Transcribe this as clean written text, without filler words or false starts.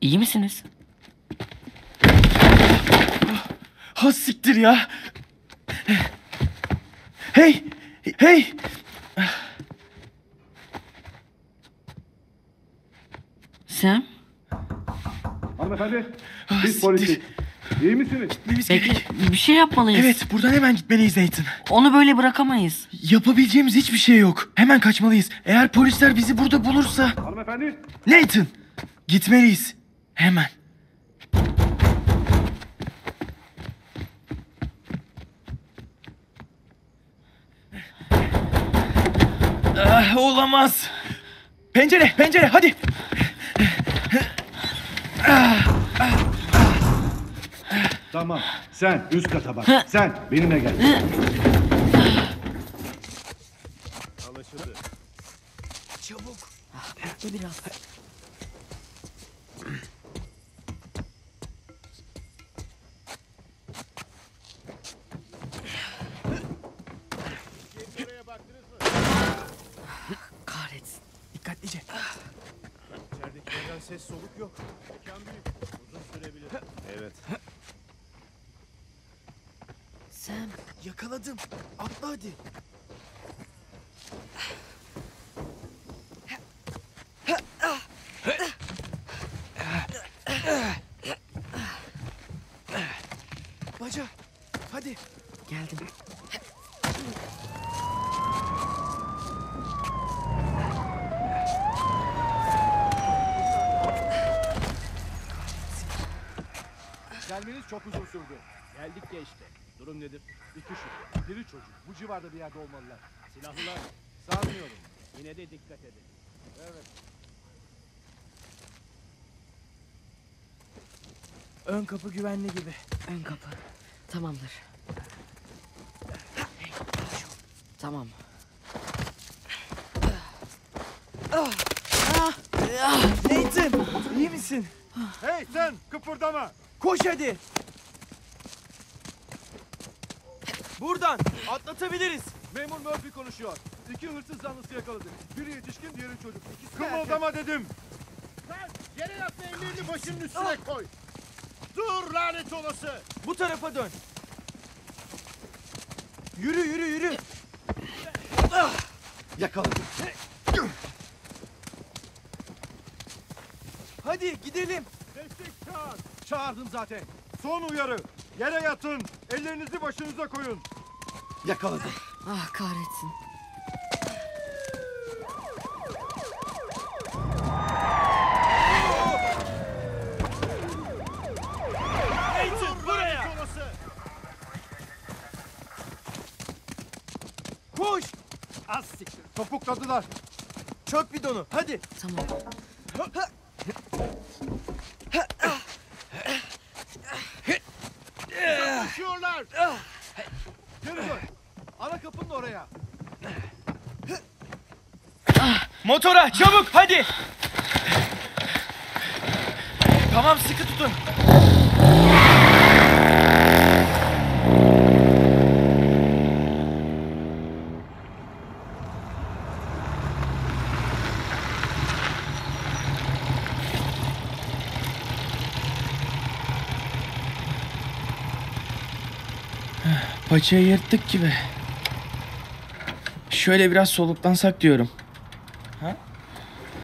İyi misiniz? Ha siktir ya. Hey! Hey! Sam? Hanımefendi, Ah, biz siktir. polisiz. İyi misiniz? Gitmemiz Bekle, gerek. bir şey yapmalıyız. Evet, buradan hemen gitmeliyiz Nathan. Onu böyle bırakamayız. Yapabileceğimiz hiçbir şey yok. Hemen kaçmalıyız. Eğer polisler bizi burada bulursa... Hanımefendi, Nathan! Gitmeliyiz. Hemen. Ah, olamaz. Pencere, pencere, hadi. tamam. Sen üst kata bak. Sen benimle gel. Anlaşıldı. Çabuk. Bekle biraz. Kahretsin. Dikkatlice. İçeridekilerden ses soluk yok. Mekan büyük. Uzun sürebilir. Evet. Sam, Yakaladım. Atla hadi. Baca, hadi. geldim. Gelmeniz çok uzun sürdü. Geldik ya işte. Durum nedir? İki şüphe. Biri çocuk. Bu civarda bir yerde olmalılar. Silahlılar. Sanmıyorum. Yine de dikkat edin. Evet. Ön kapı güvenli gibi. Ön kapı. Tamamdır. Tamam. Nathan, iyi misin? Hey sen! Kıpırdama! Koş hadi. Buradan atlatabiliriz. Memur Murphy konuşuyor. İki hırsız zanlısı yakaladık. Biri yetişkin, diğeri çocuk. Kımıldama dedim. Sen yere yat ve ellerini başının üstüne koy. Dur lanet olası. Bu tarafa dön. Yürü, yürü, yürü. Yakaladım. Hadi gidelim. Destek çağır. Çağırdım zaten. Son uyarı. Yere yatın. Ellerinizi başınıza koyun. Yakaladım. Ah kahretsin. Nathan buraya. Lanet olası. Koş. Az siktir. Topukladılar. Çök bidonu. Hadi. Tamam. Koşuyorlar. Geri dön. Ana kapının oraya. Motora çabuk hadi. Tamam sıkı tutun. Paçayı yırttık gibi. Şöyle biraz soluklansak diyorum.